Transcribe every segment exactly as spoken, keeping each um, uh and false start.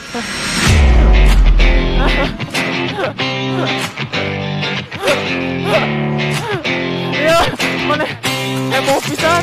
Iya, mana heboh pisan.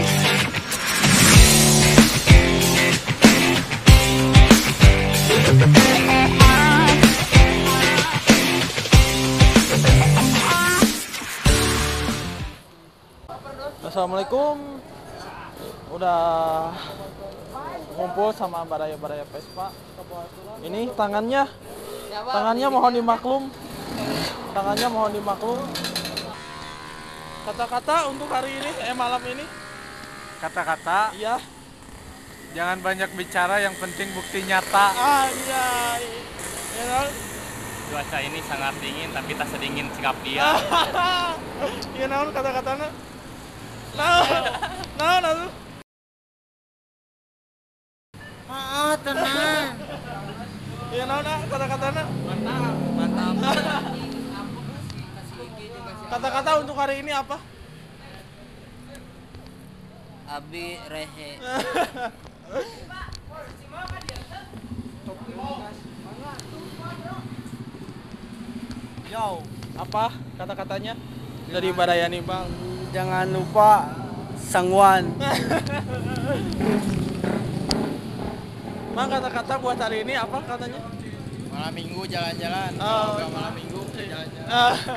Assalamualaikum. Udah ngumpul sama baraya-baraya Vespa. Ini tangannya, tangannya mohon dimaklum. Tangannya mohon dimaklum. Kata-kata untuk hari ini, eh malam ini. Kata-kata, Iya. jangan banyak bicara, yang penting bukti nyata. Ah iya. Ya kan? Cuaca ini sangat dingin, tapi tak sedingin sikap dia. Iya naon kata-katana. Nah, nah, nah. Oh, tenang. Iya naon ah kata-katana. Mantap, mantap. Kata-kata untuk hari ini apa? Abi rehe. Yo, apa kata-katanya dari Barayani Bang? Jangan lupa sangwan. Bang, kata-kata buat hari ini apa katanya? Malam minggu jalan-jalan. Oh. Kalau nggak malam minggu jalan-jalan.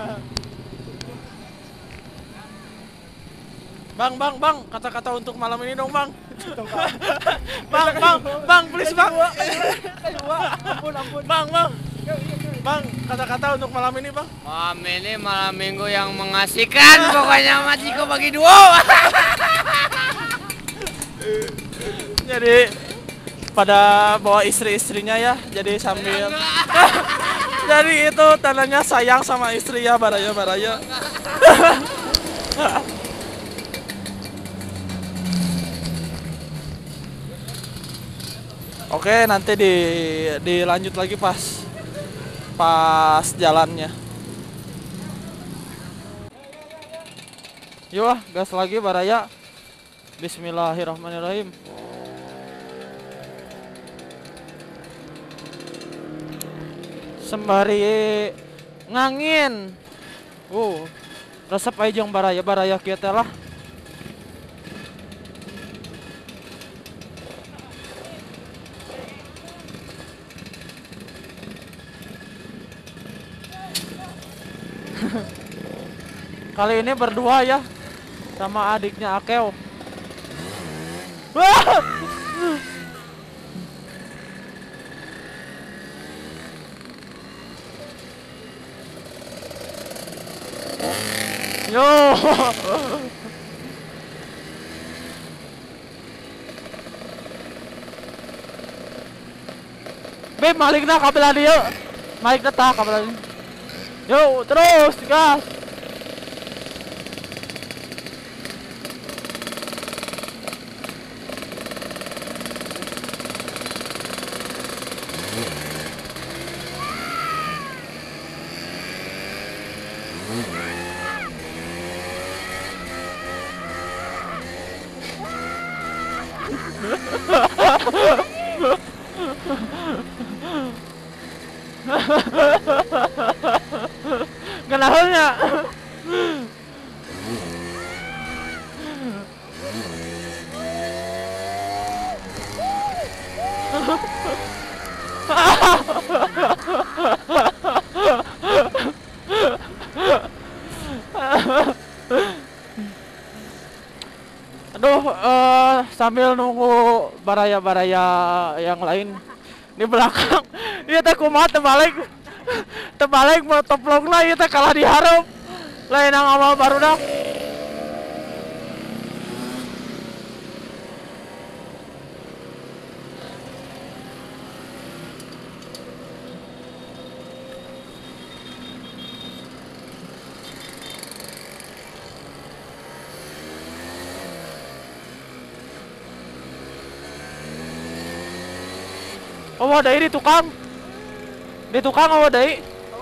Bang, bang, bang, kata-kata untuk malam ini dong, bang. Bang, bang, bang, please, bang. Ampun, ampun. Bang, bang. Bang, kata-kata untuk malam ini, bang. Malam ini malam minggu yang mengasihkan, pokoknya Majiko bagi dua. Jadi pada bawa istri-istrinya ya, jadi sambil. Jadi itu tandanya sayang sama istri ya, baraya-baraya. Oke, nanti di dilanjut lagi pas pas jalannya. Yuk, gas lagi baraya. Bismillahirrahmanirrahim. Sembari ngangin. Uh, resep aja yang baraya baraya kita lah. Kali ini berdua ya sama adiknya Akeo. Wah! Yo. Beb, malik na kabila dia. Malik na ta kabila dia. Yo, terus gas. Kenalnya. Aduh, uh, sambil nunggu baraya-baraya yang lain di belakang, iya teh kumaha terbalik, terbalik mau toplong lah, iya teh kalah diharap, lain yang awal baru dah. Oh, ada di tukang. Di tukang oh ada.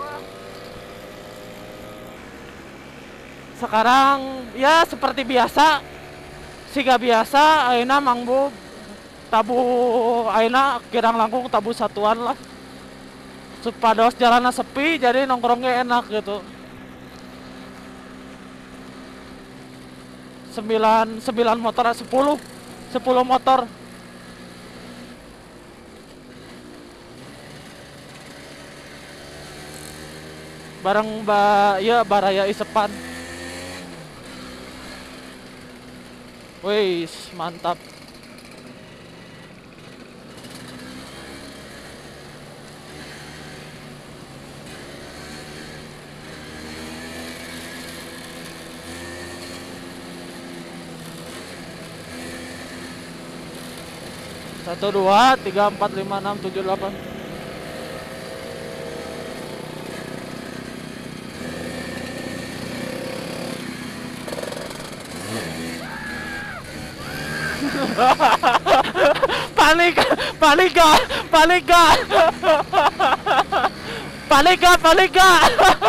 Sekarang ya seperti biasa. Siga biasa ayeuna mangbu tabu ayeuna kirang langkung tabu satuan lah. Supados jalannya sepi jadi nongkrongnya enak gitu. Sembilan sembilan motor, sepuluh sepuluh motor. Bareng ba ya Baraya Isepan. Wih, mantap. Satu dua tiga empat lima enam tujuh delapan. Panik, panik gak, panik gak, panik gak, panik gak.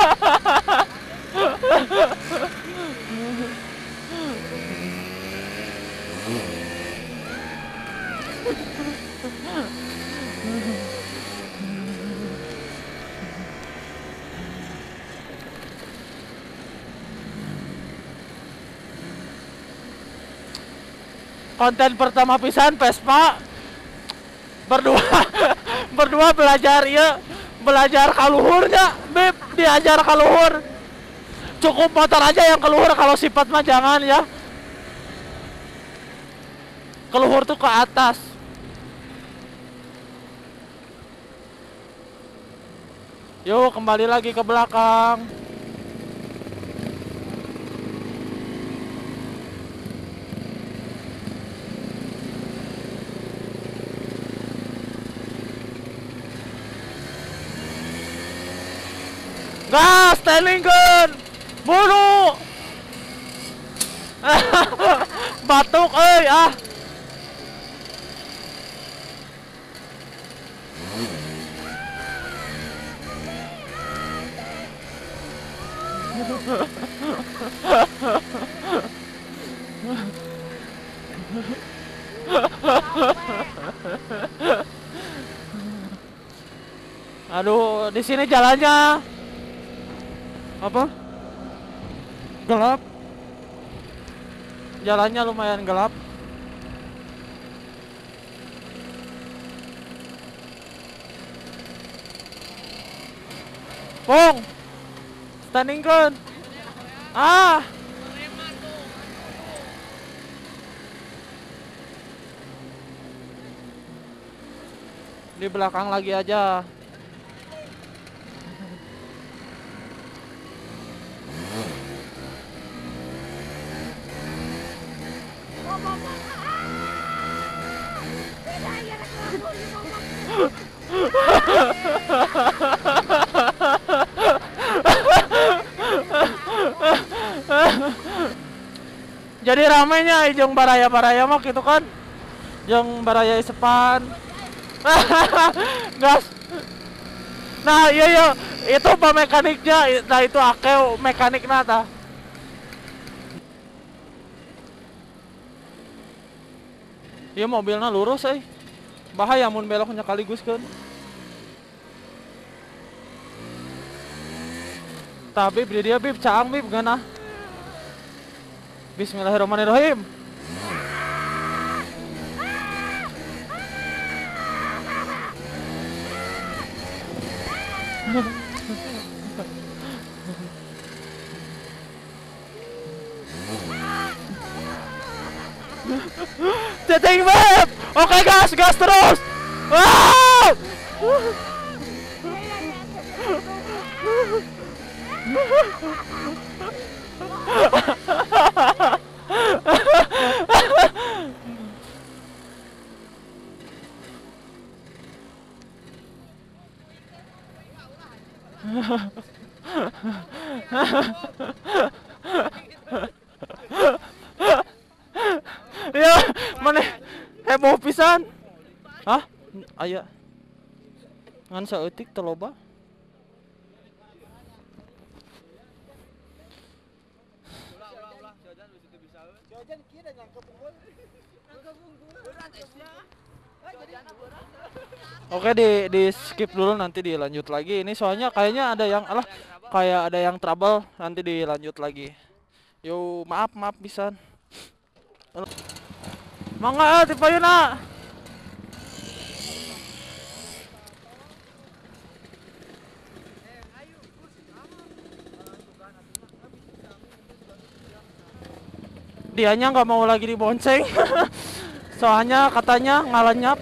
Konten pertama pisan Vespa berdua berdua belajar ya belajar kaluhurnya Beb diajar kaluhur cukup motor aja yang keluhur kalau sifat mah jangan ya keluhur tuh ke atas. Yuk kembali lagi ke belakang. Gas, standing gun, bunuh. Batuk, eh ah. Aduh, di sini jalannya apa? Gelap. Jalannya lumayan gelap. Pong, standing gun. Ah. Di belakang lagi aja. Jadi ramainya jeung baraya-baraya mah gitu kan. Jeung baraya Isepan. Gas. Nah, iya iya, itu pak mekaniknya, nah itu akeu mekanikna tah. Iya mobilnya lurus euy. Bahaya mun beloknya kaliguskeun. Tapi beli dia bib caang bib gana. Bismillahirrahmanirrahim. Teteng beb. Oke gas, gas terus. Wow! Ya, mana heboh pisan. Hah? Aya. Ngan saeutik teu loba. Jajan kieu da nyangkep unggul. Nyangkep unggul. Berat esnya. Jajana berat. Oke, di di skip dulu, nanti dilanjut lagi. Ini soalnya kayaknya ada yang alah kayak ada yang trouble, nanti dilanjut lagi. Yo, maaf maaf pisan. Mangga ti payuna. Dianya nggak mau lagi dibonceng. Soalnya katanya ngalenyap.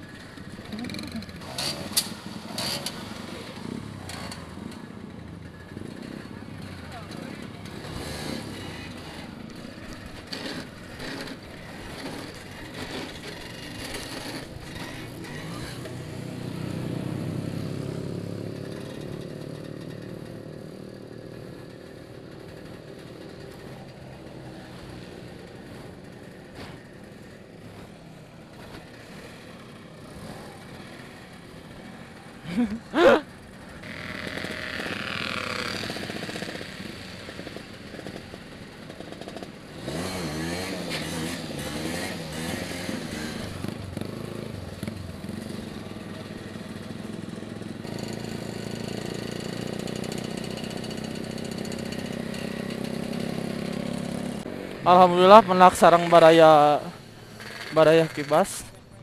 Alhamdulillah menak sarang baraya baraya kibas.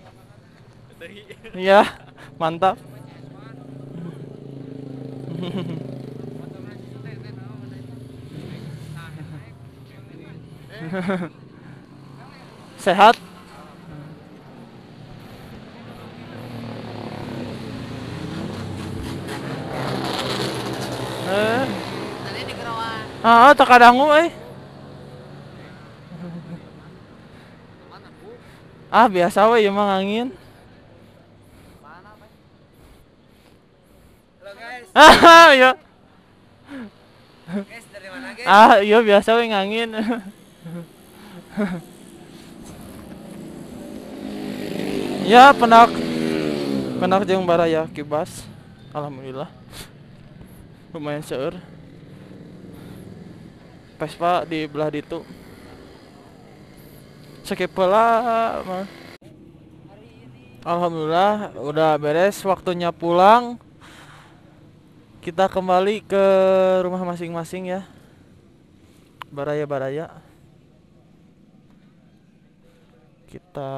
Iya, mantap. Sehat. Eh. Ah, takadangu euy. Ah, biasa we ieu mah angin. Halo guys. Ah, iya. Guys, dari mana guys? Ah, iya biasa we ngangin. Ya, penak penak jeung baraya kibas. Alhamdulillah. Lumayan seueur. Vespa di belah ditu. Skip heula mah. Alhamdulillah udah beres, waktunya pulang. Kita kembali ke rumah masing-masing ya. Baraya-baraya. Kita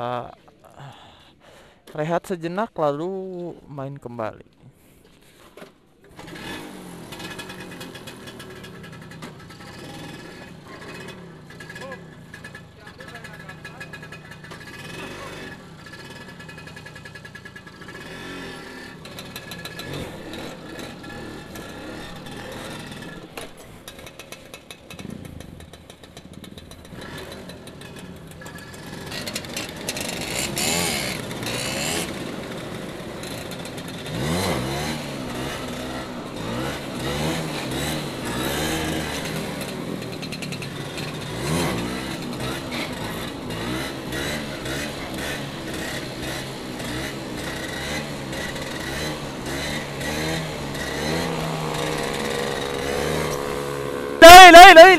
rehat sejenak lalu main kembali. Đây, đây, đây.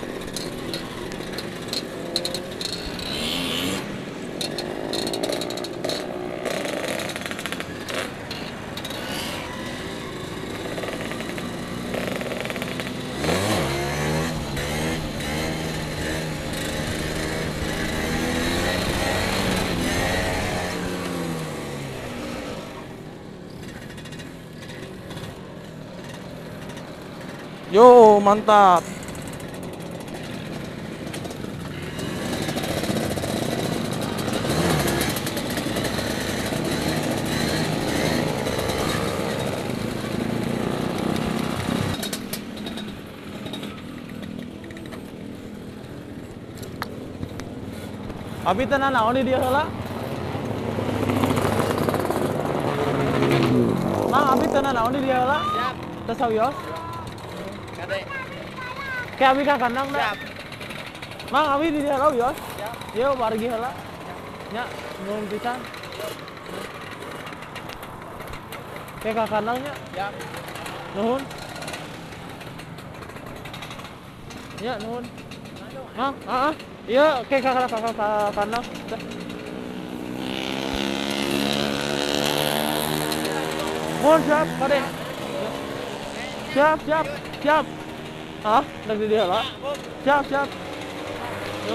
Yo, mantap. Abi tenan naon di dieu heula? Mang, abi tenan naon di dieu heula? Siap. Teu sawios? Kade. Kayak abi ka kandang da. Siap. Mang, abi di dieu heula wios? Siap. Yo, bargi heula. Nya, nuhun pisan. Kayak ka kandang nya. Siap. Nuhun. Ya, nuhun. Mang, heeh. Iya, kayak ka ka ka kandang. Oh siap, Kade. Siap, siap, siap. Hah? Nang di dia lah. Siap, siap. Yo.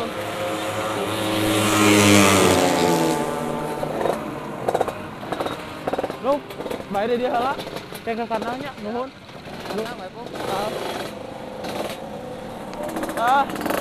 Lu, bae dia lah. Kayak ke kanannya, nuhun. Lu. Ah. Ah.